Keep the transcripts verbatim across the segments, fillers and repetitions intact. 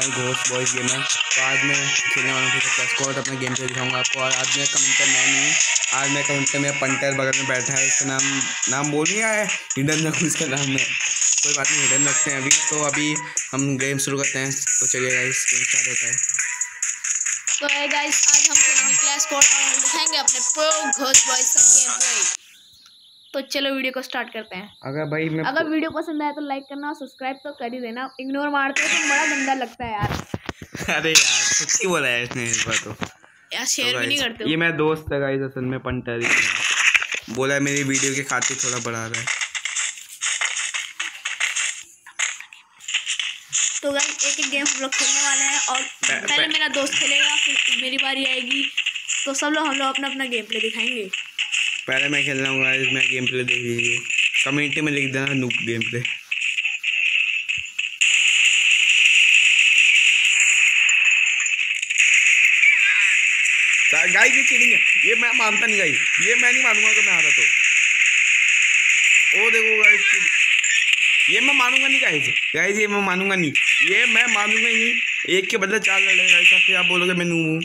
Channel ghost boys gamer. तो आज मैं खेलने वाला हूँ क्लैश स्क्वाड, अपना गेम प्ले दिखाऊंगा आपको। और आज मैं कमेंटर मैं नहीं हूँ, आज मैं कमेंटर मेरा पंटर बगल में बैठा है। इसका नाम नाम बोल नहीं आया है, हिडन रखूँ इसका नाम में, कोई बात नहीं, हिडन रखते हैं अभी। तो अभी हम गेम शुरू करते हैं, तो चलिए गाइस गेम स्टार्ट होता है। तो है गाइस, आज हम खेलेंगे क्लैश स्क्वाड और हम दिखाएंगे अपने प्रो घोस्ट बॉयज का गेम प्ले। तो चलो वीडियो को स्टार्ट करते हैं। अगर भाई मैं अगर वीडियो पसंद आए तो लाइक करना और सब्सक्राइब तो कर ही देना। इग्नोर मारते हो तो बड़ा गंदा लगता है यार। अरे यार सच्ची बोला है इसने इस बार। तो यार शेयर तो भी नहीं करते हो। ये मेरा दोस्त है गाइस, असल में पंटर ही है। बोला है मेरी वीडियो के खातिर थोड़ा बढ़ा रहा है। तो गाइस एक एक गेम हम लोग खेलने वाले हैं और पहले मेरा दोस्त खेलेगा, फिर मेरी बारी आएगी। तो सब लोग हम लोग अपना अपना गेम प्ले दिखाएंगे। पहले मैं खेल रहा हूँ गाइस, मैं गेम प्ले देख लीजिए, कम्युनिटी में लिख देना नूब गेम प्ले। गाइस ये चीटिंग है, ये मैं मानता नहीं गाइस, ये मैं नहीं मानूंगा अगर मैं हारा तो। ओ देखो गाइस, ये मैं मानूंगा नहीं गाइस, गाइस ये मैं मानूंगा नहीं, ये मैं मानूंगा ही नहीं। एक के बदले चार लड़े गाइस, फिर आप बोलोगे मैं नूब हूँ।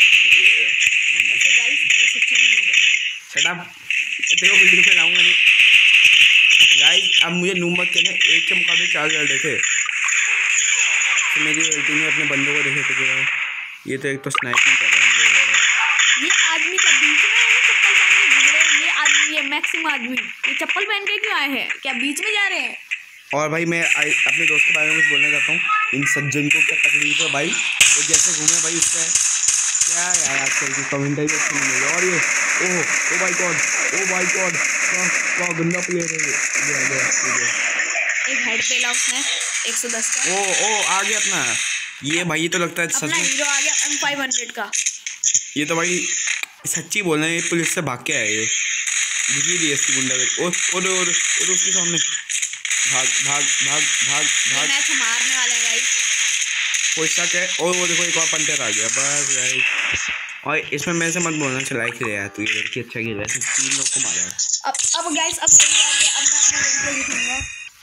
शट अप, देखो वीडियो पे लाऊंगा नहीं गाइस। अब मुझे नूब मत कहना, एक के मुकाबले चार लड़े थे। तो मेरी गलती नहीं, अपने बंदों को देखे थे। ये तो एक तो स्नाइपिंग कर रहा है। ये आदमी का बीच में चप्पल पहन के घूम रहे हैं। ये आदमी, ये मैक्सिम आदमी, ये चप्पल पहन के क्यों आए हैं? क्या बीच में जा रहे हैं? और भाई मैं अपने दोस्त के बारे में कुछ बोलना चाहता हूँ। इन सज्जन को क्या तकलीफ है भाई, वो जैसे घूमे भाई उसका क्या यार, आजकल की कमेंटरी अच्छी नहीं है। और ये oh oh my god, oh my god, क्या गंदा प्लेयर है ये। एक हेड पेला उसने एक सौ दस का। ओ ओ आ गया अपना ये भाई, ये तो लगता है अपना हीरो आ गया एम फाइव हंड्रेड का। ये तो भाई सच्ची बोल रहे हैं, ये पुलिस से भाग के आए, ये दिखी दी इसकी गुंडागर्दी। और और और और उसके सामने भाग भाग भाग भाग भाग, मैच मारने वाले हैं गाइस, कोई शक है। और वो देखो एक और पंटर आ गया बस गाइस। और इसमें मेरे से मत बोलना चला के यार, तू ये लड़की अच्छा खेल रहा है, तीन लोग को मारा। अब अब गाइस अब मेरी बारी है, अब मैं अपना गेम प्ले दिखाऊंगा।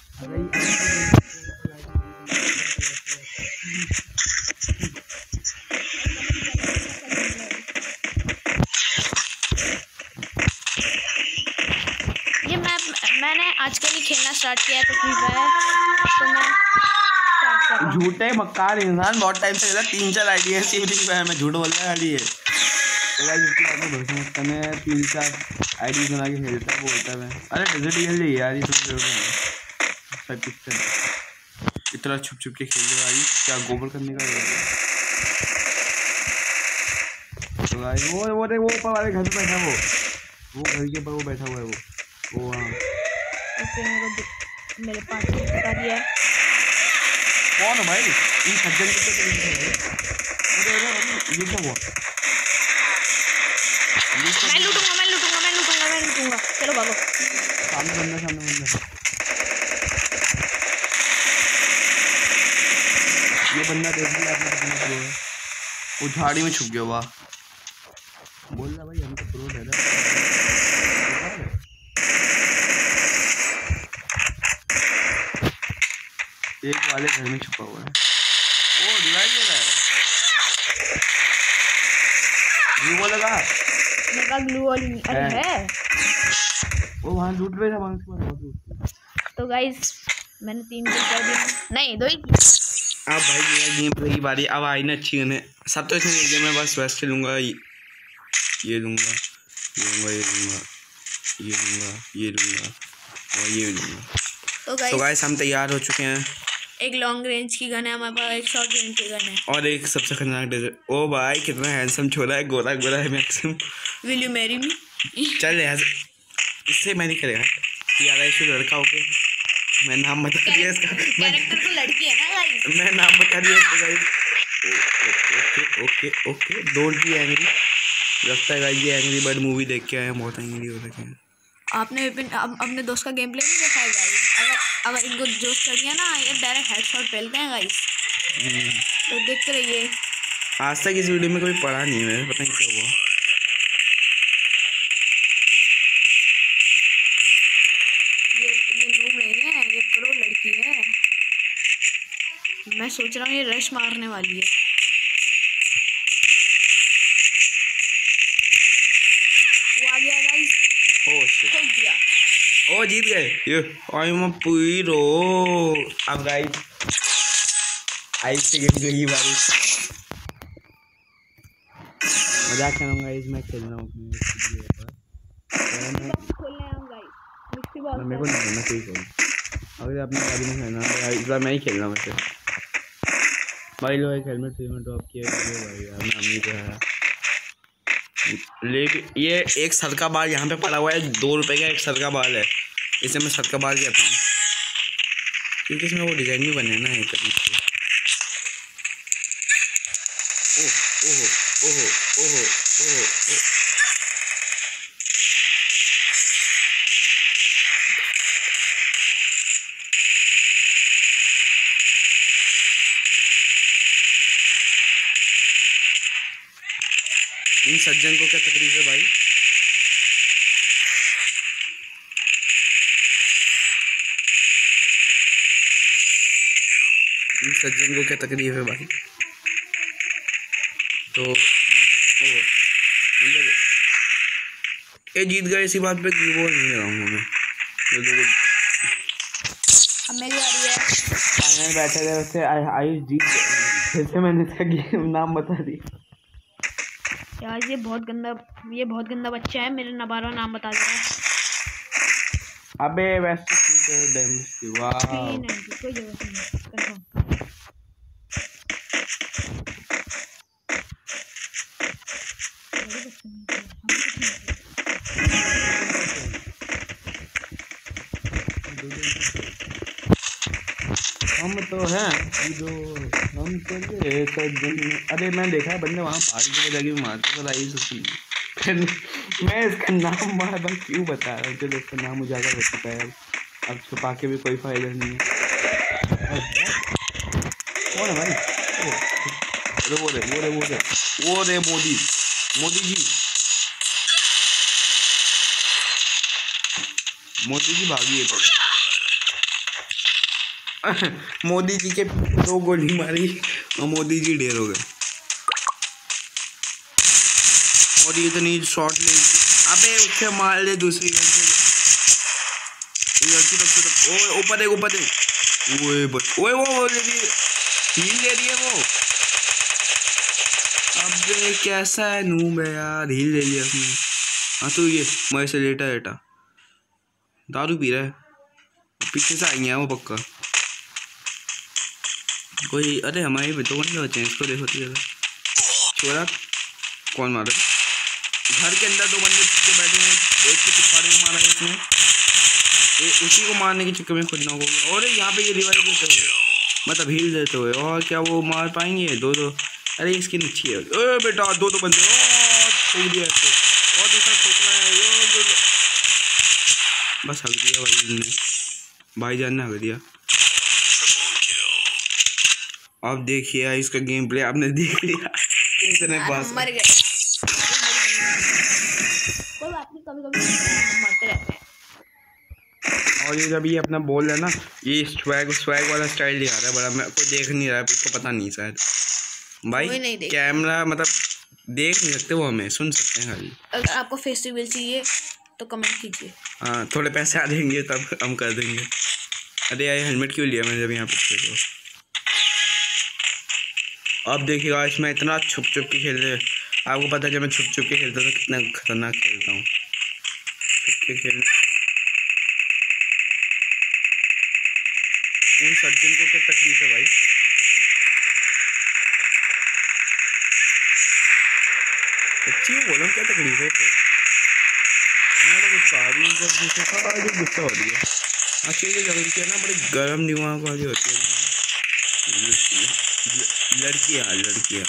ये मैं मैंने आजकल ही खेलना स्टार्ट किया है, तो फ्री फायर। तो मैं झूठे मक्कार इंसान, बहुत टाइम से खेला, तीन चार आईडी है फ्री फायर में, झूठ बोल रहा है गाड़ी है। मैं तीन चार आईडी बना के खेलता बोलता है। अरे डेजर्ट खेल रही यार, ये इतना छुप छुप के खेल रहा है, क्या गोबर करने का है। तो भाई वो वो वो ऊपर वाले घर पे बैठा, वो वो घर के ऊपर वो बैठा हुआ है, वो वो हाँ मेरे पास बता दिया कौन है भाई, इन सज्जन की तो ये क्या हुआ। मैं लूटूंगा मैं लूटूंगा मैं लूटूंगा मैं लूटूंगा चलो भागो। सामने बंदा, सामने बंदा, ये बंदा देख लिया आपने कितना प्रो है। वो झाड़ी में छुप गया, वाह बोल रहा भाई हम तो प्रो है ना। एक वाले घर में छुपा हुआ है, ओ रिवाइव ले रहा है। ग्लू लगा, मेरे पास ग्लू वाली नहीं अरे है, वो वहाँ लूट रहे थे वहाँ से। तो गाइस मैंने तीन किल कर दिया, नहीं दो ही। अब भाई मेरा गेम प्ले की बारी, अब आई ना अच्छी गन है। सब तो इसमें गेम में बस वेस्ट लूँगा, ये लूँगा, ये लूँगा, ये लूँगा, ये लूँगा, ये लूँगा और ये लूँगा। तो गाइस हम तैयार हो चुके हैं। एक लॉन्ग रेंज की गन है हमारे पास, एक शॉर्ट रेंज की गन है और एक सबसे खतरनाक डेजर्ट। ओ भाई कितना हैंडसम छोरा है, गोरा गोरा है maximum. Will you marry me? चल यार इससे मैं नहीं करेगा यार, ऐसे लड़का होके मैं नाम बता दिया इसका, कैरेक्टर तो लड़की है ना गाइस, मैं नाम बता दिया इसका guys. Okay okay okay don't be angry. लगता है गाइस ये एंग्री बर्ड मूवी देख के आए हैं, बहुत एंग्री हो रखे हैं। आपने अपने दोस्त का गेम प्ले नहीं देखा है गाइस? अगर अगर इनको जोश चढ़ गया ना, ये डायरेक्ट हेडशॉट पेलते हैं गाइस, तो देखते रहिए। आज तक इस वीडियो में कोई पढ़ा नहीं है, पता नहीं क्या हुआ। ये ये नूब नहीं है, ये प्रो लड़की है। मैं सोच रहा हूँ ये रश मारने वाली है। वो आ गया गाइस। ओ शिट, ठोक दिया। ओ जीत गए। ये आई एम पूरो। अब गाइस आइस से गेम की बारी। मजाक कर रहा हूँ गाइस, मैं खेल रहा हूँ अपनी खोलने हम गाइस मिक्सी बॉक्स। मेरे को नहीं खेलना, कोई खेल अगर अपनी गाड़ी में खेलना है इस बार मैं ही खेल रहा हूँ वैसे। भाई लो एक हेलमेट हेलमेट ड्रॉप किया भाई यार, मैं अमीर है। लेकिन ये एक सर का बाल यहाँ पे पड़ा हुआ है, दो रुपए का एक सर का बाल है, इसे मैं सर का बाल कहता हूँ क्योंकि इसमें वो डिजाइन भी बने ना एक तरीके से। ओह ओह ओह ओह ओह इन सज्जन को क्या तकलीफ है भाई? इन सज्जन को क्या तकलीफ है भाई? तो ये जीत गए, इसी बात पे वो नहीं लगाऊंगा मैं। तो लोग अब मेरी बारी है। फाइनल बैठे थे वैसे आयुष जीत गए, जैसे मैंने इसका गेम नाम बता दिया। यार ये बहुत गंदा ये बहुत गंदा बच्चा है, मेरे नबारा नाम बता दे रहा है। अबे वैसे फ्यूचर डैमेज वाह कोई जरूरत नहीं कंफर्म। हम तो हैं जो हम चले सज्जन। अरे मैं देखा बंदे वहाँ पहाड़ी की जगह मारते तो आई सुन मैं इसका नाम बार बार क्यों बता रहा हूँ? चलो इसका नाम उजागर हो चुका है, अब अब छुपा के भी कोई फायदा नहीं है। कौन है भाई? अरे वो रे वो रे वो रे वो रे मोदी मोदी जी मोदी जी भागिए तो मोदी जी के दो गोली मारी और मोदी जी ढेर हो गए। और ये तो नहीं शॉट ले, अबे उससे मार ले दूसरी गन से। लड़की तो ओए ऊपर देख ऊपर देख ओए बस ओए वो वो ले रही है, हील ले रही है वो। अबे कैसा है नूब है यार, हील ले लिया उसने। हाँ तो ये मैं से लेटा लेटा दारू पी रहा है, पीछे से आएंगे वो पक्का कोई। अरे हमारे भी दो बंदे बचे हैं, इसको देखो तो छोरा कौन मारा? घर के अंदर दो बंदे के बैठे हैं, एक के पिछवाड़े में मारा है इसने, एक उसी को मारने के चक्कर में खुद ना हो गया। और यहाँ पे ये रिवाइव देते हुए मतलब हील देते हुए, और क्या वो मार पाएंगे? दो दो अरे इसकी नीची है। ओ बेटा दो दो बंदे ठोक दिया इसको, और दूसरा ठोक रहा है यो, बस हक दिया भाई ने, भाईजान ने हक दिया। अब देखिए इसका गेम प्ले आपने देख लिया, इतने पास मर गए। कोई बात नहीं, कभी कभी मरते रहते हैं। और ये जब ये अपना बोल रहा है ना, ये स्वैग स्वैग वाला स्टाइल दिखा रहा है बड़ा, मैं कोई देख नहीं रहा है, इसको पता नहीं शायद भाई कैमरा मतलब देख नहीं सकते वो, हमें सुन सकते हैं खाली। अगर आपको फेस्टिवल चाहिए तो कमेंट कीजिए। हाँ थोड़े पैसे आ देंगे तब हम कर देंगे। अरे यार हेलमेट क्यों लिया मैंने जब यहाँ पे तो। अब देखिएगा इसमें इतना छुप छुप के खेल रहे, आपको पता है जब मैं छुप छुप के खेलता था कितना खतरनाक खेलता हूँ छुप के खेल। इन सज्जन को क्या तकलीफ है भाई? अच्छी बोलो क्या तकलीफ है? तो मैं तो कुछ कहा भी जब गुस्सा था आज गुस्सा हो रही है। अकेले लड़की है ना, बड़ी गर्म दिमाग वाली होती है लड़कियाँ लड़कियाँ।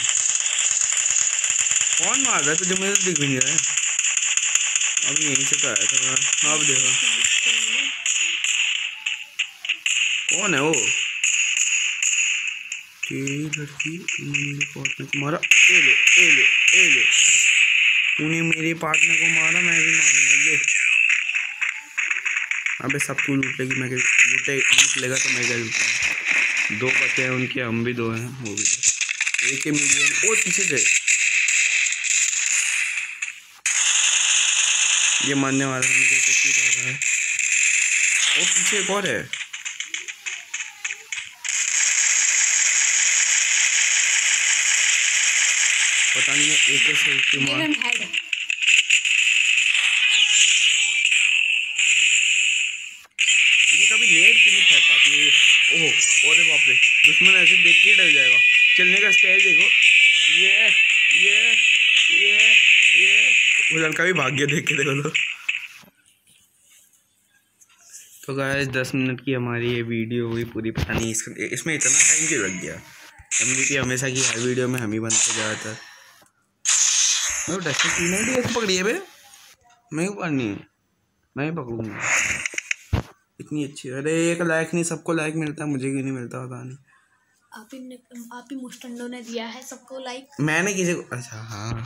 कौन मार रहा है तुझे? मुझे दिख भी नहीं रहा है। अब यहीं से तो आया था। अब देखो कौन है वो? तेरी लड़की तूने मेरे पार्टनर को मारा, ए ले ए ले ए ले, तूने मेरे पार्टनर को मारा, मैं भी मारूंगा ले। अबे सब तू लूट लेगी, मैं लूटे लूट लेगा तो मैं क्या लूटूंगा? दो बचे हैं उनके, हम भी दो हैं, वो भी दो। एक ही मिलियन। ओ पीछे से ये मारने वाला है मुझे, तो क्यों जा रहा है? ओ पीछे एक और है। पता नहीं मैं एक से क्यों मार। ये कभी नेट क्यों नहीं फेंक पाती है? ओह अरे बाप रे, दुश्मन ऐसे देख के डर जाएगा। चलने का स्टाइल देखो, ये ये ये ये वो लड़का भी भाग गया देख के, देखो तो। तो गाइस दस मिनट की हमारी ये वीडियो हुई पूरी। पता नहीं इस, इसमें इतना टाइम क्यों लग गया। एमवीपी हमेशा की हर वीडियो में हम ही बनते ज़्यादातर। मैं डस्टर तीन ही ऐसे पकड़ी है, मैं ही पकड़नी है, मैं ही पकड़ूंगा। इतनी अच्छी। अरे एक लाइक नहीं, सबको लाइक मिलता है, मुझे क्यों नहीं मिलता पता नहीं। आप ही ने आप ही मुस्टंडो ने दिया है सबको लाइक। मैंने किसी को, अच्छा हाँ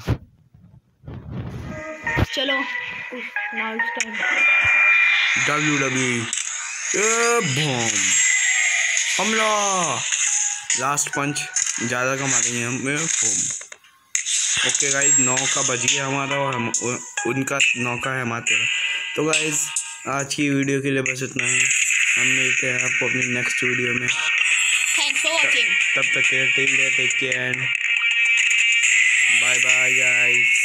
चलो now it's time W W bomb हमला। लास्ट पंच ज़्यादा का मारेंगे हम बम। ओके गाइज, नौ का बज गया हमारा और हम उ, उनका नौ का है हमारा। तो गाइज आज की वीडियो के लिए बस इतना ही। हम मिलते हैं आपको अपनी नेक्स्ट वीडियो में। Thanks for watching. तब तक के take care, take care, bye bye guys.